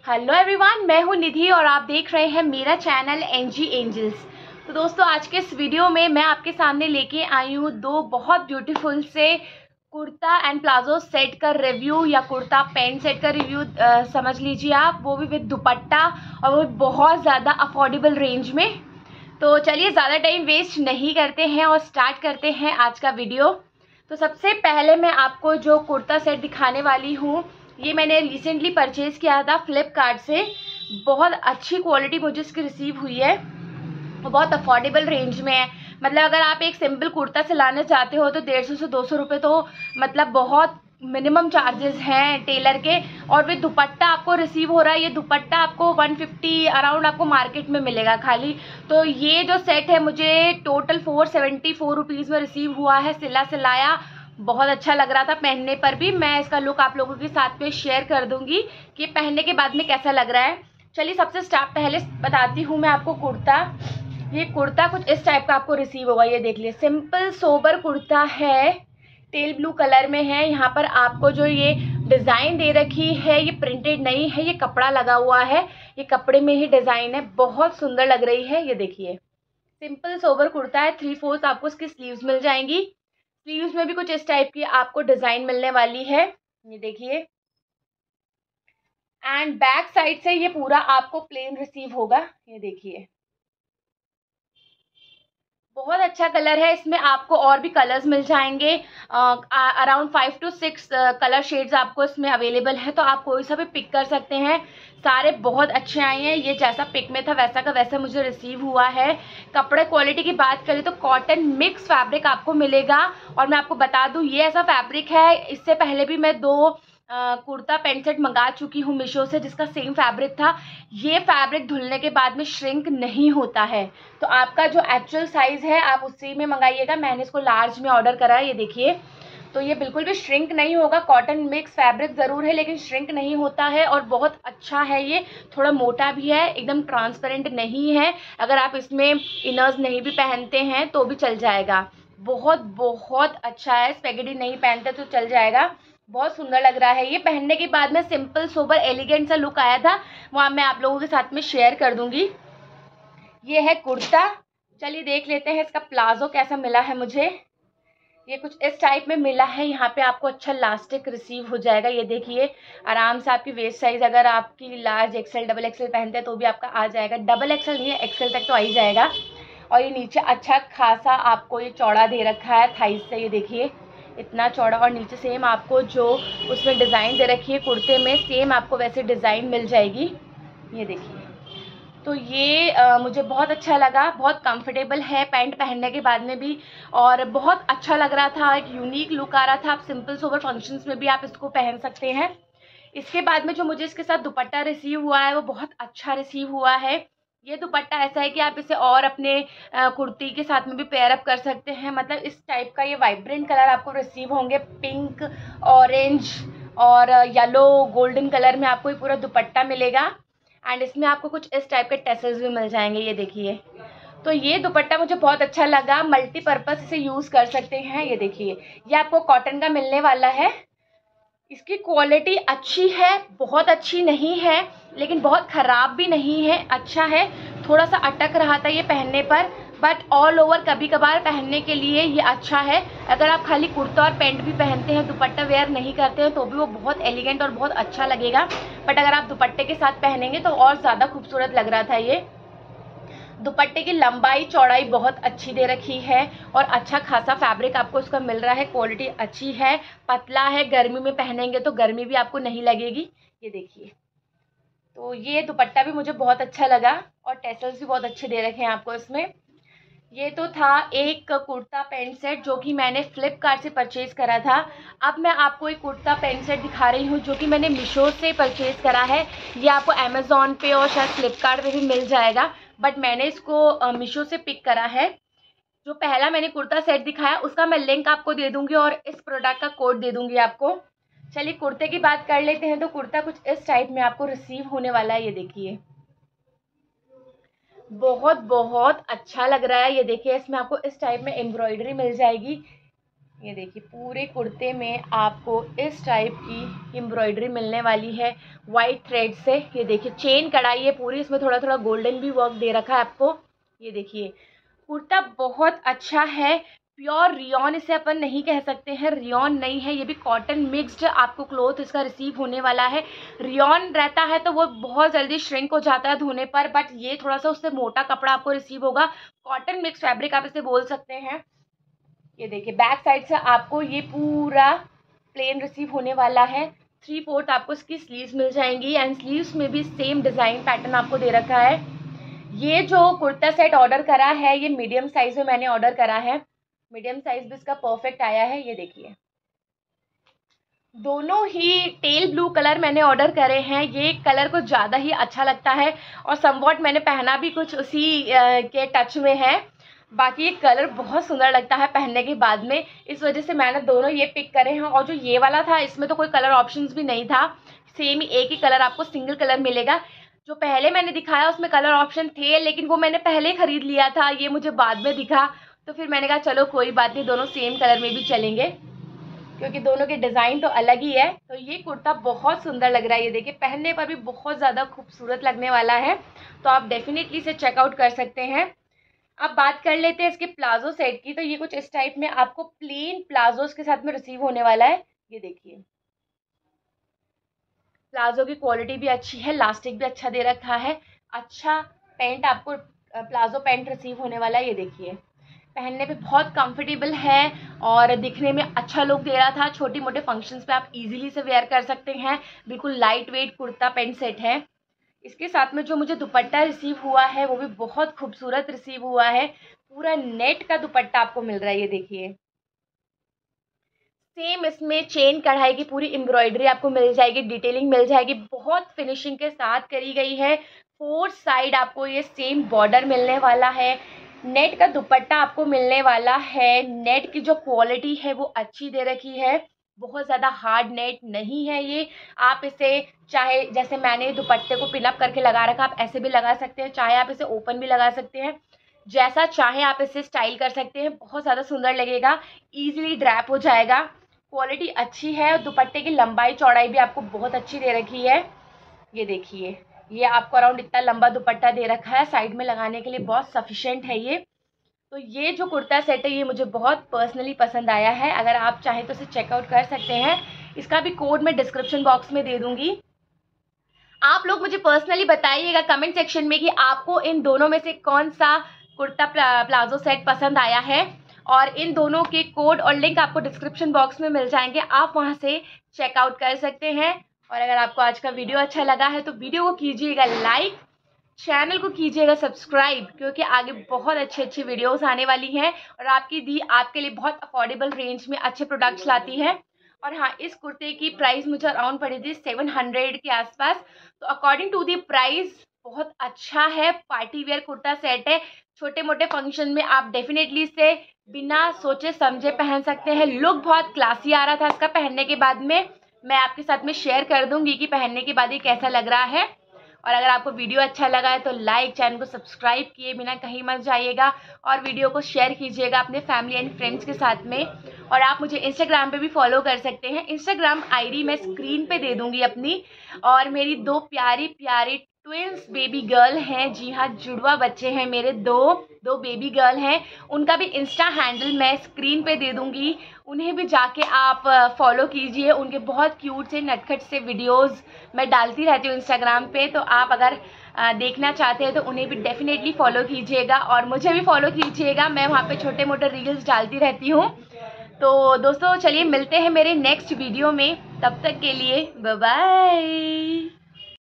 Hello everyone, मैं हूं निधि और आप देख रहे हैं मेरा चैनल एनजी एंजल्स। तो दोस्तों, आज के इस वीडियो में मैं आपके सामने लेके आई हूं दो बहुत ब्यूटीफुल से कुर्ता एंड प्लाजो सेट का रिव्यू या कुर्ता पैंट सेट का रिव्यू समझ लीजिए आप, वो भी विद दुपट्टा और वो भी बहुत ज़्यादा अफोर्डेबल रेंज में। तो चलिए ज़्यादा टाइम वेस्ट नहीं करते हैं और स्टार्ट करते हैं आज का वीडियो। तो सबसे पहले मैं आपको जो कुर्ता सेट दिखाने वाली हूँ, ये मैंने रिसेंटली परचेज़ किया था फ्लिपकार्ट से। बहुत अच्छी क्वालिटी मुझे इसकी रिसीव हुई है और बहुत अफोर्डेबल रेंज में है। मतलब अगर आप एक सिंपल कुर्ता सिलाने चाहते हो तो 150 से 200 रुपये तो मतलब बहुत मिनिमम चार्जेस हैं टेलर के। और फिर दुपट्टा आपको रिसीव हो रहा है, ये दुपट्टा आपको 150 अराउंड आपको मार्केट में मिलेगा खाली। तो ये जो सेट है मुझे टोटल 474 रुपीज़ में रिसीव हुआ है, सिलाया। बहुत अच्छा लग रहा था पहनने पर भी। मैं इसका लुक आप लोगों के साथ में शेयर कर दूंगी कि पहनने के बाद में कैसा लग रहा है। चलिए सबसे पहले बताती हूँ मैं आपको कुर्ता। ये कुर्ता कुछ इस टाइप का आपको रिसीव होगा। ये देख लिए, सिंपल सोबर कुर्ता है, टेल ब्लू कलर में है। यहाँ पर आपको जो ये डिज़ाइन दे रखी है ये प्रिंटेड नहीं है, ये कपड़ा लगा हुआ है, ये कपड़े में ही डिज़ाइन है, बहुत सुंदर लग रही है। ये देखिए, सिंपल सोबर कुर्ता है। 3/4 आपको इसकी स्लीव्स मिल जाएंगी। स्लीव्स में भी कुछ इस टाइप की आपको डिज़ाइन मिलने वाली है, ये देखिए। एंड बैक साइड से ये पूरा आपको प्लेन रिसीव होगा, ये देखिए। बहुत अच्छा कलर है। इसमें आपको और भी कलर्स मिल जाएंगे, अराउंड 5 to 6 कलर शेड्स आपको इसमें अवेलेबल है, तो आप कोई सा भी पिक कर सकते हैं। सारे बहुत अच्छे आए हैं। ये जैसा पिक में था वैसा का वैसा मुझे रिसीव हुआ है। कपड़े क्वालिटी की बात करें तो कॉटन मिक्स फैब्रिक आपको मिलेगा। और मैं आपको बता दूं, ये ऐसा फैब्रिक है, इससे पहले भी मैं दो कुर्ता पैंट सेट मंगा चुकी हूँ मीशो से जिसका सेम फैब्रिक था। ये फैब्रिक धुलने के बाद में श्रिंक नहीं होता है, तो आपका जो एक्चुअल साइज़ है आप उसी में मंगाइएगा। मैंने इसको लार्ज में ऑर्डर करा है, ये देखिए। तो ये बिल्कुल भी श्रिंक नहीं होगा। कॉटन मिक्स फैब्रिक ज़रूर है लेकिन श्रिंक नहीं होता है और बहुत अच्छा है। ये थोड़ा मोटा भी है, एकदम ट्रांसपेरेंट नहीं है। अगर आप इसमें इनर्स नहीं भी पहनते हैं तो भी चल जाएगा। बहुत बहुत अच्छा है, स्पेगेटी नहीं पहनते तो चल जाएगा। बहुत सुंदर लग रहा है। ये पहनने के बाद में सिंपल सोबर एलिगेंट सा लुक आया था, वहाँ मैं आप लोगों के साथ में शेयर कर दूंगी। ये है कुर्ता। चलिए देख लेते हैं इसका प्लाजो कैसा मिला है मुझे। ये कुछ इस टाइप में मिला है। यहाँ पे आपको अच्छा लास्टिक रिसीव हो जाएगा, ये देखिए। आराम से आपकी वेस्ट साइज अगर आपकी लार्ज एक्सेल डबल एक्सेल पहनते हैं तो भी आपका आ जाएगा। डबल एक्सेल नहीं है, एक्सेल तक तो आ ही जाएगा। और ये नीचे अच्छा खासा आपको ये चौड़ा दे रखा है थाइस से, ये देखिए इतना चौड़ा। और नीचे सेम आपको जो उसमें डिज़ाइन दे रखी है कुर्ते में, सेम आपको वैसे डिज़ाइन मिल जाएगी, ये देखिए। तो ये मुझे बहुत अच्छा लगा। बहुत कंफर्टेबल है पैंट पहनने के बाद में भी और बहुत अच्छा लग रहा था। एक यूनिक लुक आ रहा था। आप सिंपल सोबर फंक्शंस में भी आप इसको पहन सकते हैं। इसके बाद में जो मुझे इसके साथ दुपट्टा रिसीव हुआ है वो बहुत अच्छा रिसीव हुआ है। ये दुपट्टा ऐसा है कि आप इसे और अपने कुर्ती के साथ में भी पेयर अप कर सकते हैं। मतलब इस टाइप का ये वाइब्रेंट कलर आपको रिसीव होंगे, पिंक, ऑरेंज और येलो गोल्डन कलर में आपको ये पूरा दुपट्टा मिलेगा। एंड इसमें आपको कुछ इस टाइप के टेसल्स भी मिल जाएंगे, ये देखिए। तो ये दुपट्टा मुझे बहुत अच्छा लगा, मल्टीपर्पज़ इसे यूज़ कर सकते हैं। ये देखिए, ये आपको कॉटन का मिलने वाला है। इसकी क्वालिटी अच्छी है, बहुत अच्छी नहीं है लेकिन बहुत ख़राब भी नहीं है, अच्छा है। थोड़ा सा अटक रहा था ये पहनने पर, बट ऑल ओवर कभी कभार पहनने के लिए ये अच्छा है। अगर आप खाली कुर्ता और पैंट भी पहनते हैं, दुपट्टा वेयर नहीं करते हैं, तो भी वो बहुत एलिगेंट और बहुत अच्छा लगेगा। बट अगर आप दुपट्टे के साथ पहनेंगे तो और ज़्यादा खूबसूरत लग रहा था ये। दुपट्टे की लंबाई चौड़ाई बहुत अच्छी दे रखी है और अच्छा खासा फैब्रिक आपको इसका मिल रहा है। क्वालिटी अच्छी है, पतला है, गर्मी में पहनेंगे तो गर्मी भी आपको नहीं लगेगी, ये देखिए। तो ये दुपट्टा भी मुझे बहुत अच्छा लगा और टेसल्स भी बहुत अच्छे दे रखे हैं आपको इसमें। ये तो था एक कुर्ता पैंट सेट जो कि मैंने फ्लिपकार्ट से परचेज़ करा था। अब मैं आपको एक कुर्ता पैंट सेट दिखा रही हूँ जो कि मैंने मीशो से परचेज़ करा है। ये आपको अमेज़ॉन पे और शायद फ्लिपकार्ट पे भी मिल जाएगा, बट मैंने इसको मीशो से पिक करा है। जो पहला मैंने कुर्ता सेट दिखाया उसका मैं लिंक आपको दे दूँगी और इस प्रोडक्ट का कोड दे दूँगी आपको। चलिए कुर्ते की बात कर लेते हैं। तो कुर्ता कुछ इस टाइप में आपको रिसीव होने वाला है, ये देखिए। बहुत बहुत अच्छा लग रहा है, ये देखिए। इसमें आपको इस टाइप में एम्ब्रॉयडरी मिल जाएगी, ये देखिए पूरे कुर्ते में आपको इस टाइप की एम्ब्रॉयडरी मिलने वाली है वाइट थ्रेड से। ये देखिए चेन कढ़ाई है पूरी, इसमें थोड़ा थोड़ा गोल्डन भी वर्क दे रखा है आपको। ये देखिए कुर्ता बहुत अच्छा है, प्योर रियॉन इसे अपन नहीं कह सकते हैं, रियॉन नहीं है, ये भी कॉटन मिक्स्ड आपको क्लोथ इसका रिसीव होने वाला है। रियॉन रहता है तो वो बहुत जल्दी श्रिंक हो जाता है धोने पर, बट ये थोड़ा सा उससे मोटा कपड़ा आपको रिसीव होगा, कॉटन मिक्स फैब्रिक आप इसे बोल सकते हैं। ये देखिए बैक साइड से आपको ये पूरा प्लेन रिसीव होने वाला है। 3/4 आपको इसकी स्लीव्स मिल जाएंगी एंड स्लीव्स में भी सेम डिज़ाइन पैटर्न आपको दे रखा है। ये जो कुर्ता सेट ऑर्डर करा है ये मीडियम साइज में मैंने ऑर्डर करा है, मीडियम साइज भी इसका परफेक्ट आया है। ये देखिए दोनों ही टेल ब्लू कलर मैंने ऑर्डर करे हैं, ये कलर को ज़्यादा ही अच्छा लगता है और समवॉट मैंने पहना भी कुछ उसी के टच में है। बाकी ये कलर बहुत सुंदर लगता है पहनने के बाद में, इस वजह से मैंने दोनों ये पिक करे हैं। और जो ये वाला था इसमें तो कोई कलर ऑप्शंस भी नहीं था, सेम एक ही कलर आपको सिंगल कलर मिलेगा। जो पहले मैंने दिखाया उसमें कलर ऑप्शन थे लेकिन वो मैंने पहले खरीद लिया था, ये मुझे बाद में दिखा, तो फिर मैंने कहा चलो कोई बात नहीं, दोनों सेम कलर में भी चलेंगे क्योंकि दोनों के डिज़ाइन तो अलग ही है। तो ये कुर्ता बहुत सुंदर लग रहा है, ये देखिए पहनने पर भी बहुत ज़्यादा खूबसूरत लगने वाला है, तो आप डेफिनेटली इसे चेकआउट कर सकते हैं। अब बात कर लेते हैं इसके प्लाजो सेट की। तो ये कुछ इस टाइप में आपको प्लेन प्लाजोस के साथ में रिसीव होने वाला है। ये देखिए प्लाजो की क्वालिटी भी अच्छी है, लास्टिक भी अच्छा दे रखा है, अच्छा पैंट आपको प्लाजो पैंट रिसीव होने वाला है। ये देखिए पहनने पे बहुत कंफर्टेबल है और दिखने में अच्छा लुक दे रहा था, छोटी मोटे फंक्शंस पे आप इजीली से वेयर कर सकते हैं। बिल्कुल light weight kurta pant set है। इसके साथ में जो मुझे दुपट्टा रिसीव हुआ है वो भी बहुत खूबसूरत रिसीव हुआ है, पूरा नेट का दुपट्टा आपको मिल रहा है। ये देखिए सेम इसमें चेन कढ़ाई की पूरी एम्ब्रॉयडरी आपको मिल जाएगी, डिटेलिंग मिल जाएगी, बहुत फिनिशिंग के साथ करी गई है। 4 साइड आपको ये सेम बॉर्डर मिलने वाला है, नेट का दुपट्टा आपको मिलने वाला है। नेट की जो क्वालिटी है वो अच्छी दे रखी है, बहुत ज़्यादा हार्ड नेट नहीं है ये। आप इसे चाहे जैसे मैंने दुपट्टे को पिन अप करके लगा रखा, आप ऐसे भी लगा सकते हैं, चाहे आप इसे ओपन भी लगा सकते हैं, जैसा चाहे आप इसे स्टाइल कर सकते हैं, बहुत ज़्यादा सुंदर लगेगा, ईजिली ड्रैप हो जाएगा। क्वालिटी अच्छी है और दुपट्टे की लंबाई चौड़ाई भी आपको बहुत अच्छी दे रखी है। ये देखिए ये आपको अराउंड इतना लंबा दुपट्टा दे रखा है, साइड में लगाने के लिए बहुत सफिशिएंट है ये। तो ये जो कुर्ता सेट है ये मुझे बहुत पर्सनली पसंद आया है, अगर आप चाहें तो इसे चेकआउट कर सकते हैं। इसका भी कोड मैं डिस्क्रिप्शन बॉक्स में दे दूंगी। आप लोग मुझे पर्सनली बताइएगा कमेंट सेक्शन में कि आपको इन दोनों में से कौन सा कुर्ता प्लाजो सेट पसंद आया है, और इन दोनों के कोड और लिंक आपको डिस्क्रिप्शन बॉक्स में मिल जाएंगे, आप वहां से चेकआउट कर सकते हैं। और अगर आपको आज का वीडियो अच्छा लगा है तो वीडियो को कीजिएगा लाइक, चैनल को कीजिएगा सब्सक्राइब, क्योंकि आगे बहुत अच्छी वीडियोस आने वाली हैं और आपकी दी आपके लिए बहुत अफोर्डेबल रेंज में अच्छे प्रोडक्ट्स लाती है। और हाँ, इस कुर्ते की प्राइस मुझे अराउंड पड़ी थी 700 के आसपास, तो अकॉर्डिंग टू दी प्राइस बहुत अच्छा है। पार्टी वेयर कुर्ता सेट है, छोटे मोटे फंक्शन में आप डेफिनेटली इसे बिना सोचे समझे पहन सकते हैं। लुक बहुत क्लासी आ रहा था इसका पहनने के बाद में, मैं आपके साथ में शेयर कर दूंगी कि पहनने के बाद ये कैसा लग रहा है। और अगर आपको वीडियो अच्छा लगा है तो लाइक, चैनल को सब्सक्राइब किए बिना कहीं मत जाइएगा और वीडियो को शेयर कीजिएगा अपने फैमिली एंड फ्रेंड्स के साथ में। और आप मुझे इंस्टाग्राम पे भी फॉलो कर सकते हैं, इंस्टाग्राम आईडी मैं स्क्रीन पे दे दूंगी अपनी। और मेरी 2 प्यारी प्यारी ट्विंस बेबी गर्ल हैं, जी हाँ जुड़वा बच्चे हैं मेरे, दो बेबी गर्ल हैं, उनका भी इंस्टा हैंडल मैं स्क्रीन पे दे दूंगी, उन्हें भी जाके आप फॉलो कीजिए। उनके बहुत क्यूट से नटखट से वीडियोस मैं डालती रहती हूँ इंस्टाग्राम पे, तो आप अगर देखना चाहते हैं तो उन्हें भी डेफिनेटली फॉलो कीजिएगा और मुझे भी फॉलो कीजिएगा, मैं वहाँ पे छोटे मोटे रील्स डालती रहती हूँ। तो दोस्तों चलिए मिलते हैं मेरे नेक्स्ट वीडियो में, तब तक के लिए बाय बाय।